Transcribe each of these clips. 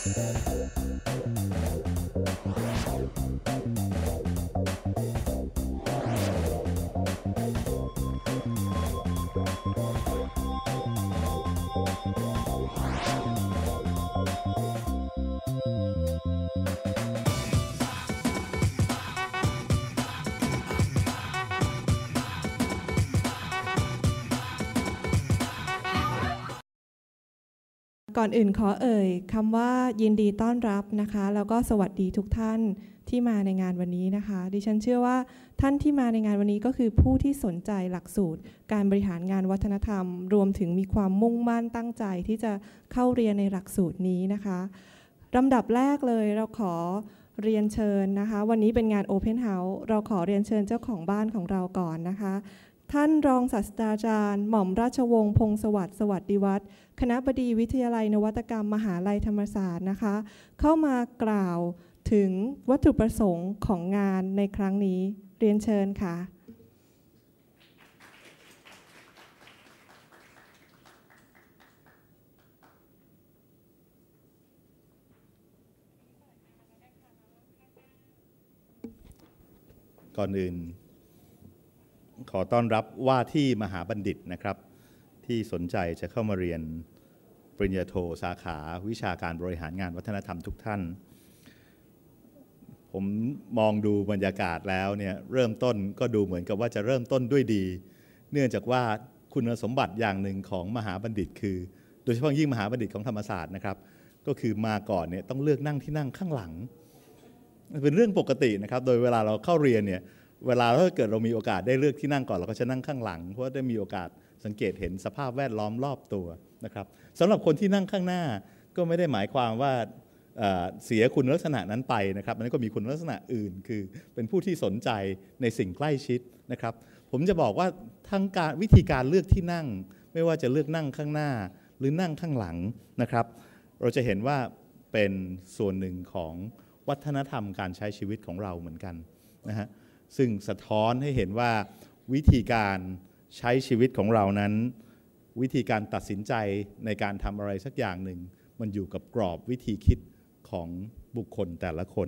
ก่อนอื่นขอเอ่ยคำว่ายินดีต้อนรับนะคะแล้วก็สวัสดีทุกท่านที่มาในงานวันนี้นะคะดิฉันเชื่อว่าท่านที่มาในงานวันนี้ก็คือผู้ที่สนใจหลักสูตรการบริหารงานวัฒนธรรมรวมถึงมีความมุ่งมั่นตั้งใจที่จะเข้าเรียนในหลักสูตรนี้นะคะลำดับแรกเลยเราขอเรียนเชิญนะคะวันนี้เป็นงาน Open House เราขอเรียนเชิญเจ้าของบ้านของเราก่อนนะคะท่านรองศาสตราจารย์หม่อมราชวงศ์พงษ์สวัสดิ์สวัสดิวัฒน์คณบดีวิทยาลัยนวัตกรรมมหาลัยธรรมศาสตร์นะคะเข้ามากล่าวถึงวัตถุประสงค์ของงานในครั้งนี้เรียนเชิญค่ะก่อนอื่นขอต้อนรับว่าที่มหาบัณฑิตนะครับที่สนใจจะเข้ามาเรียนปริญญาโทสาขาวิชาการบริหารงานวัฒนธรรมทุกท่านผมมองดูบรรยากาศแล้วเนี่ยเริ่มต้นก็ดูเหมือนกับว่าจะเริ่มต้นด้วยดีเนื่องจากว่าคุณสมบัติอย่างหนึ่งของมหาบัณฑิตคือโดยเฉพาะยิ่งมหาบัณฑิตของธรรมศาสตร์นะครับก็คือมาก่อนเนี่ยต้องเลือกนั่งที่นั่งข้างหลังเป็นเรื่องปกตินะครับโดยเวลาเราเข้าเรียนเนี่ยเวลาถ้าเกิดเรามีโอกาสได้เลือกที่นั่งก่อนเราก็จะนั่งข้างหลังเพราะได้มีโอกาสสังเกตเห็นสภาพแวดล้อมรอบตัวนะครับสำหรับคนที่นั่งข้างหน้าก็ไม่ได้หมายความว่าเสียคุณลักษณะนั้นไปนะครับมันก็มีคุณลักษณะอื่นคือเป็นผู้ที่สนใจในสิ่งใกล้ชิดนะครับผมจะบอกว่าทั้งการวิธีการเลือกที่นั่งไม่ว่าจะเลือกนั่งข้างหน้าหรือนั่งข้างหลังนะครับเราจะเห็นว่าเป็นส่วนหนึ่งของวัฒนธรรมการใช้ชีวิตของเราเหมือนกันนะฮะซึ่งสะท้อนให้เห็นว่าวิธีการใช้ชีวิตของเรานั้นวิธีการตัดสินใจในการทำอะไรสักอย่างหนึ่งมันอยู่กับกรอบวิธีคิดของบุคคลแต่ละคน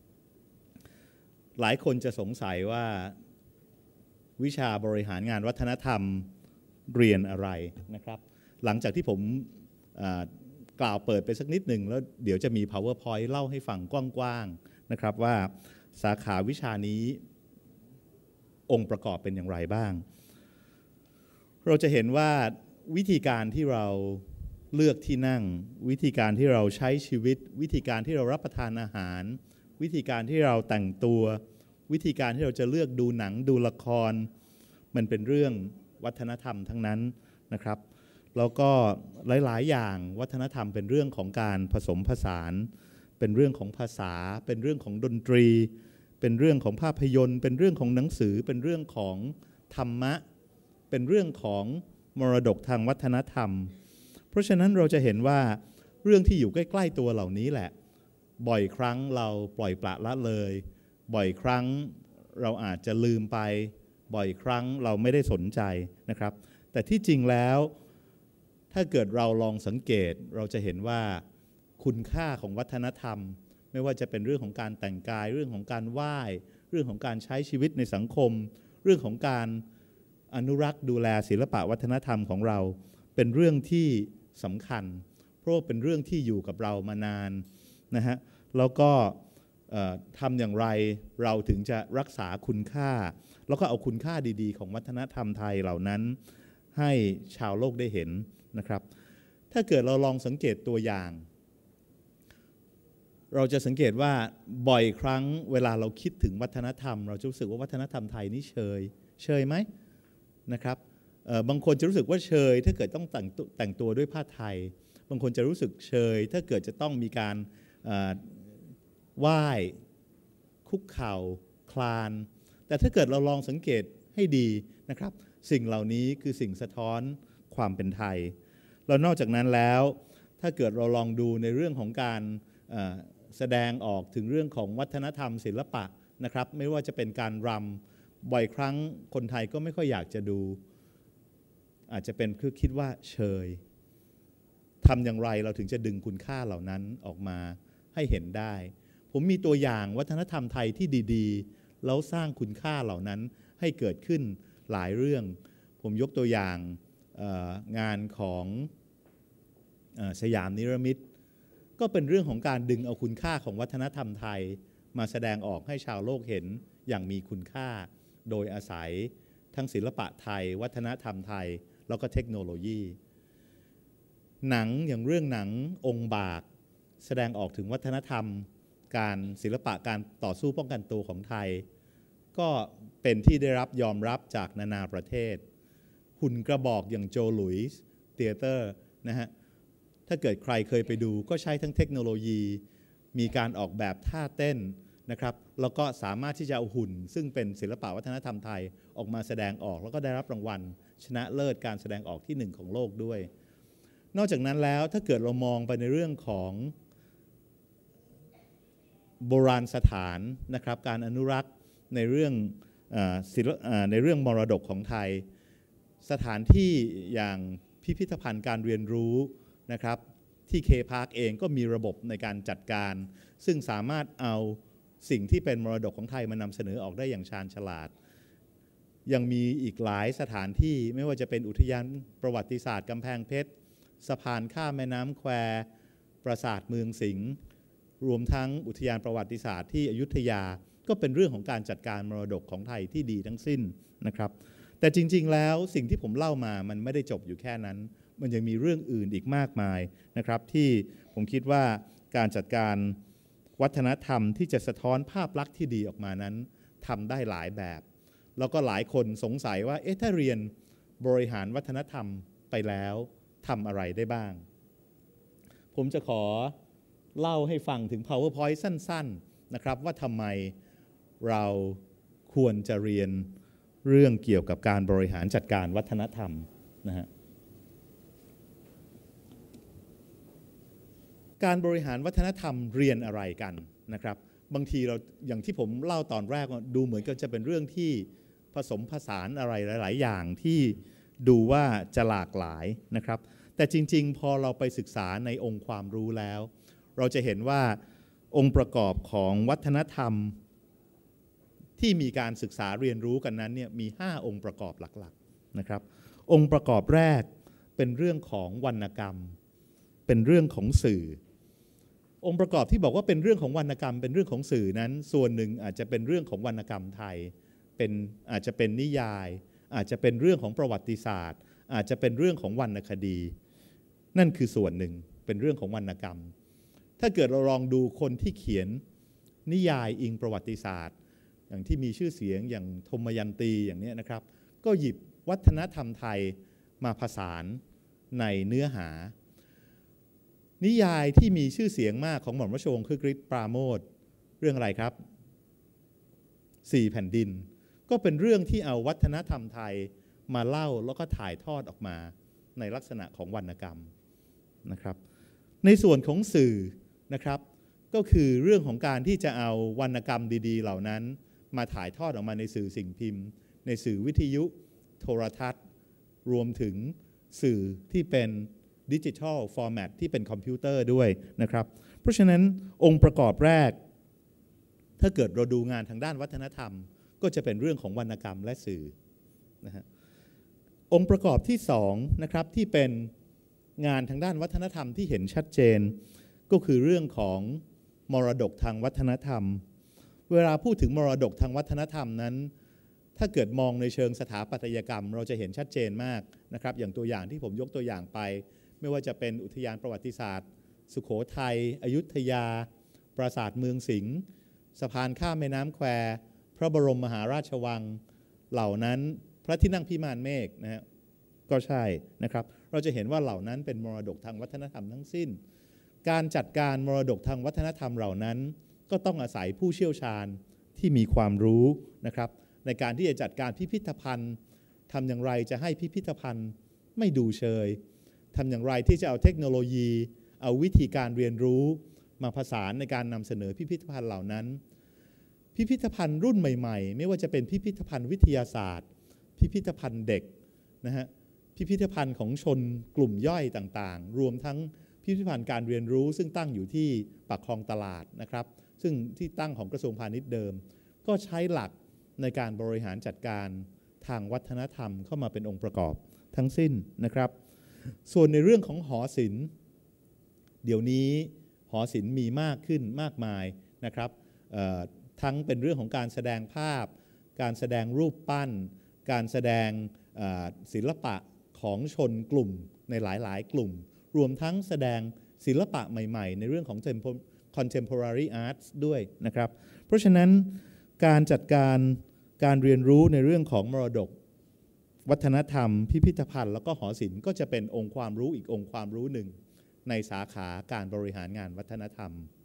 หลายคนจะสงสัยว่าวิชาบริหารงานวัฒนธรรมเรียนอะไรนะครับหลังจากที่ผมกล่าวเปิดไปสักนิดหนึ่งแล้วเดี๋ยวจะมี PowerPoint เล่าให้ฟังกว้างๆนะครับว่าสาขาวิชานี้องค์ประกอบเป็นอย่างไรบ้างเราจะเห็นว่าวิธีการที่เราเลือกที่นั่งวิธีการที่เราใช้ชีวิตวิธีการที่เรารับประทานอาหารวิธีการที่เราแต่งตัววิธีการที่เราจะเลือกดูหนังดูละครมันเป็นเรื่องวัฒนธรรมทั้งนั้นนะครับแล้วก็หลายๆอย่างวัฒนธรรมเป็นเรื่องของการผสมผสานเป็นเรื่องของภาษาเป็นเรื่องของดนตรีเป็นเรื่องของภาพยนตร์เป็นเรื่องของหนังสือเป็นเรื่องของธรรมะเป็นเรื่องของมรดกทางวัฒนธรรมเพราะฉะนั้นเราจะเห็นว่าเรื่องที่อยู่ใกล้ๆตัวเหล่านี้แหละบ่อยครั้งเราปล่อยปละละเลยบ่อยครั้งเราอาจจะลืมไปบ่อยครั้งเราไม่ได้สนใจนะครับแต่ที่จริงแล้วถ้าเกิดเราลองสังเกตเราจะเห็นว่าคุณค่าของวัฒนธรรมไม่ว่าจะเป็นเรื่องของการแต่งกายเรื่องของการไหว้เรื่องของการใช้ชีวิตในสังคมเรื่องของการอนุรักษ์ดูแลศิลปะวัฒนธรรมของเราเป็นเรื่องที่สำคัญเพราะเป็นเรื่องที่อยู่กับเรามานานนะฮะแล้วก็ทำอย่างไรเราถึงจะรักษาคุณค่าแล้วก็เอาคุณค่าดีๆของวัฒนธรรมไทยเหล่านั้นให้ชาวโลกได้เห็นนะครับถ้าเกิดเราลองสังเกตตัวอย่างเราจะสังเกตว่าบ่อยครั้งเวลาเราคิดถึงวัฒนธรรมเราจะรู้สึกว่าวัฒนธรรมไทยนี่เชยไหมนะครับบางคนจะรู้สึกว่าเชยถ้าเกิดต้องแต่งตัวด้วยผ้าไทยบางคนจะรู้สึกเชยถ้าเกิดจะต้องมีการไหว้คุกเข่าคลานแต่ถ้าเกิดเราลองสังเกตให้ดีนะครับสิ่งเหล่านี้คือสิ่งสะท้อนความเป็นไทยแล้วนอกจากนั้นแล้วถ้าเกิดเราลองดูในเรื่องของการแสดงออกถึงเรื่องของวัฒนธรรมศิลปะนะครับไม่ว่าจะเป็นการรำบ่อยครั้งคนไทยก็ไม่ค่อยอยากจะดูอาจจะเป็นคือคิดว่าเชยทำอย่างไรเราถึงจะดึงคุณค่าเหล่านั้นออกมาให้เห็นได้ผมมีตัวอย่างวัฒนธรรมไทยที่ดีๆแล้วสร้างคุณค่าเหล่านั้นให้เกิดขึ้นหลายเรื่องผมยกตัวอย่างงานของสยามนิรมิตก็เป็นเรื่องของการดึงเอาคุณค่าของวัฒนธรรมไทยมาแสดงออกให้ชาวโลกเห็นอย่างมีคุณค่าโดยอาศัยทั้งศิลปะไทยวัฒนธรรมไทยแล้วก็เทคโนโลยีหนังอย่างเรื่องหนังองค์บากแสดงออกถึงวัฒนธรรมการศิลปะการต่อสู้ป้องกันตัวของไทยก็เป็นที่ได้รับยอมรับจากนานาประเทศหุ่นกระบอกอย่างโจหลุยส์เธียเตอร์นะฮะถ้าเกิดใครเคยไปดูก็ใช้ทั้งเทคโนโลยีมีการออกแบบท่าเต้นนะครับแล้วก็สามารถที่จะเอาหุ่นซึ่งเป็นศิลปะวัฒนธรรมไทยออกมาแสดงออกแล้วก็ได้รับรางวัลชนะเลิศการแสดงออกที่1ของโลกด้วยนอกจากนั้นแล้วถ้าเกิดเรามองไปในเรื่องของโบราณสถานนะครับการอนุรักษ์ในเรื่องมรดกของไทยสถานที่อย่างพิพิธภัณฑ์การเรียนรู้นะครับที่เคพาร์คเองก็มีระบบในการจัดการซึ่งสามารถเอาสิ่งที่เป็นมรดกของไทยมานำเสนอออกได้อย่างชาญฉลาดยังมีอีกหลายสถานที่ไม่ว่าจะเป็นอุทยานประวัติศาสตร์กำแพงเพชรสะพานข้ามแม่น้ำแควปราสาทเมืองสิงห์รวมทั้งอุทยานประวัติศาสตร์ที่อยุธยาก็เป็นเรื่องของการจัดการมรดกของไทยที่ดีทั้งสิ้นนะครับแต่จริงๆแล้วสิ่งที่ผมเล่ามามันไม่ได้จบอยู่แค่นั้นมันยังมีเรื่องอื่นอีกมากมายนะครับที่ผมคิดว่าการจัดการวัฒนธรรมที่จะสะท้อนภาพลักษณ์ที่ดีออกมานั้นทำได้หลายแบบแล้วก็หลายคนสงสัยว่าถ้าเรียนบริหารวัฒนธรรมไปแล้วทำอะไรได้บ้างผมจะขอเล่าให้ฟังถึง PowerPoint สั้นๆนะครับว่าทำไมเราควรจะเรียนเรื่องเกี่ยวกับการบริหารจัดการวัฒนธรรมนะฮะการบริหารวัฒนธรรมเรียนอะไรกันนะครับบางทีเราอย่างที่ผมเล่าตอนแรกดูเหมือนกันจะเป็นเรื่องที่ผสมผสานอะไรหลายๆอย่างที่ดูว่าจะหลากหลายนะครับแต่จริงๆพอเราไปศึกษาในองค์ความรู้แล้วเราจะเห็นว่าองค์ประกอบของวัฒนธรรมที่มีการศึกษาเรียนรู้กันนั้นเนี่ยมี5องค์ประกอบหลักๆนะครับองค์ประกอบแรกเป็นเรื่องของวรรณกรรมเป็นเรื่องของสื่อองค์ประกอบที่บอกว่าเป็นเรื่องของวรรณกรรมเป็นเรื่องของสื่อนั้นส่วนหนึ่งอาจจะเป็นเรื่องของวรรณกรรมไทยอาจจะเป็นนิยายอาจจะเป็นเรื่องของประวัติศาสตร์อาจจะเป็นเรื่องของวรรณคดีนั่นคือส่วนหนึ่งเป็นเรื่องของวรรณกรรมถ้าเกิดเราลองดูคนที่เขียนนิยายอิงประวัติศาสตร์อย่างที่มีชื่อเสียงอย่างธมยันตีอย่างนี้นะครับก็หยิบวัฒนธรรมไทยมาผสานในเนื้อหานิยายที่มีชื่อเสียงมากของหม่อมราชวงศ์คึกฤทธิ์ปราโมทย์เรื่องอะไรครับ4แผ่นดินก็เป็นเรื่องที่เอาวัฒนธรรมไทยมาเล่าแล้วก็ถ่ายทอดออกมาในลักษณะของวรรณกรรมนะครับในส่วนของสื่อนะครับก็คือเรื่องของการที่จะเอาวรรณกรรมดีๆเหล่านั้นมาถ่ายทอดออกมาในสื่อสิ่งพิมพ์ในสื่อวิทยุโทรทัศน์รวมถึงสื่อที่เป็นดิจิทัลฟอร์แมตที่เป็นคอมพิวเตอร์ด้วยนะครับเพราะฉะนั้นองค์ประกอบแรกถ้าเกิดเราดูงานทางด้านวัฒนธรรมก็จะเป็นเรื่องของวรรณกรรมและสื่อนะฮะองค์ประกอบที่2นะครับที่เป็นงานทางด้านวัฒนธรรมที่เห็นชัดเจนก็คือเรื่องของมรดกทางวัฒนธรรมเวลาพูดถึงมรดกทางวัฒนธรรมนั้นถ้าเกิดมองในเชิงสถาปัตยกรรมเราจะเห็นชัดเจนมากนะครับอย่างตัวอย่างที่ผมยกตัวอย่างไปไม่ว่าจะเป็นอุทยานประวัติศาสตร์สุโขทัยอยุธยาปราสาทเมืองสิงห์สะพานข้ามแม่น้ำแควพระบรมมหาราชวังเหล่านั้นพระที่นั่งพิมานเมฆนะฮะก็ใช่นะครับเราจะเห็นว่าเหล่านั้นเป็นมรดกทางวัฒนธรรมทั้งสิ้นการจัดการมรดกทางวัฒนธรรมเหล่านั้นก็ต้องอาศัยผู้เชี่ยวชาญที่มีความรู้นะครับในการที่จะจัดการพิพิธภัณฑ์ทำอย่างไรจะให้พิพิธภัณฑ์ไม่ดูเชยทำอย่างไรที่จะเอาเทคโนโลยีเอาวิธีการเรียนรู้มาผสานในการนำเสนอพิพิธภัณฑ์เหล่านั้นพิพิธภัณฑ์รุ่นใหม่ๆไม่ว่าจะเป็นพิพิธภัณฑ์วิทยาศาสตร์พิพิธภัณฑ์เด็กนะฮะพิพิพิธภัณฑ์ของชนกลุ่มย่อยต่างๆรวมทั้งพิพิธภัณฑ์การเรียนรู้ซึ่งตั้งอยู่ที่ปากคลองตลาดนะครับซึ่งที่ตั้งของกระทรวงพาณิชย์เดิมก็ใช้หลักในการบริหารจัดการทางวัฒนธรรมเข้ามาเป็นองค์ประกอบทั้งสิ้นนะครับส่วนในเรื่องของหอศิลป์เดี๋ยวนี้หอศิลป์มีมากขึ้นมากมายนะครับทั้งเป็นเรื่องของการแสดงภาพการแสดงรูปปั้นการแสดงศิลปะของชนกลุ่มในหลายๆกลุ่มรวมทั้งแสดงศิลปะใหม่ๆในเรื่องของ contemporary arts ด้วยนะครับเพราะฉะนั้นการจัดการเรียนรู้ในเรื่องของมรดกวัฒนธรรมพิพิธภัณฑ์แล้วก็หอศิลป์ก็จะเป็นองค์ความรู้อีกองค์ความรู้หนึ่งในสาขาการบริหารงานวัฒนธรรม